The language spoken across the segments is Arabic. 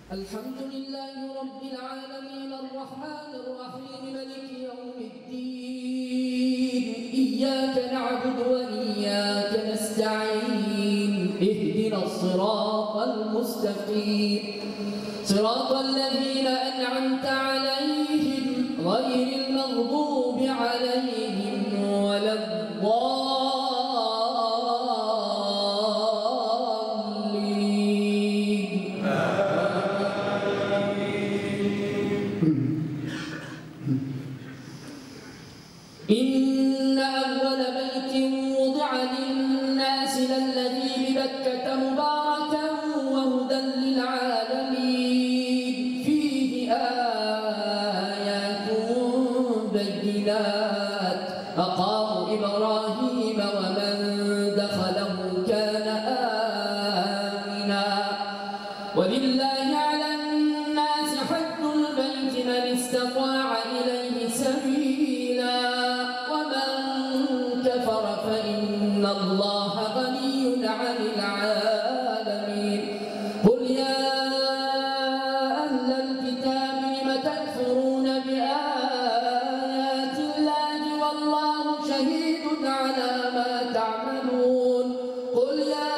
الحمد لله رب العالمين الرحمن الرحيم مالك يوم الدين إياك نعبد وإياك نستعين اهدنا الصراط المستقيم صراط الذين أنعمت عليهم غير المغضوب عليهم ولا الضالين. إن أول بيت وضع للناس للذي ببكة مباركا وهدى للعالمين فيه آيات بينات مقام إبراهيم ومن دخله كان آمنا ولله على الناس حج البيت من استطاع إليه سبيلا فإن الله غني عن العالمين. قل يا أهل الكتاب لم تكفرون بآيات الله والله شهيد على ما تعملون. قل يا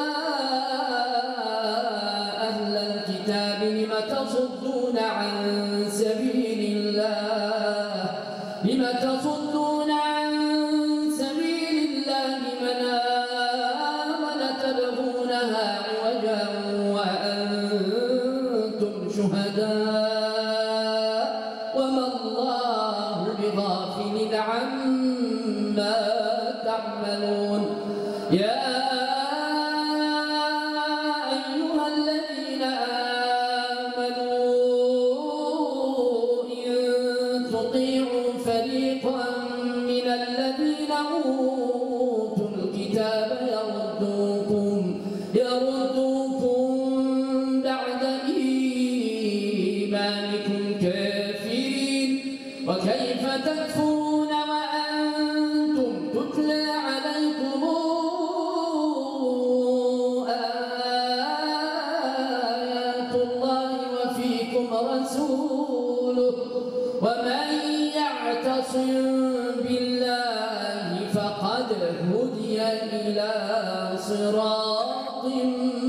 أهل الكتاب لم تصدون عن سبيل الله لم تصدون عن عوجا وأنتم شهداء وما الله بغافل عما تعملون. يا أيها الذين آمنوا إن تطيعوا فريقا من الذين أوتوا الكتاب يردوكم بعد إيمانكم كافرين وكيف تكفرون وأنتم تتلى عليكم آيات الله وفيكم رسوله ومن يعتصم بالله فقد هدي إلى صراط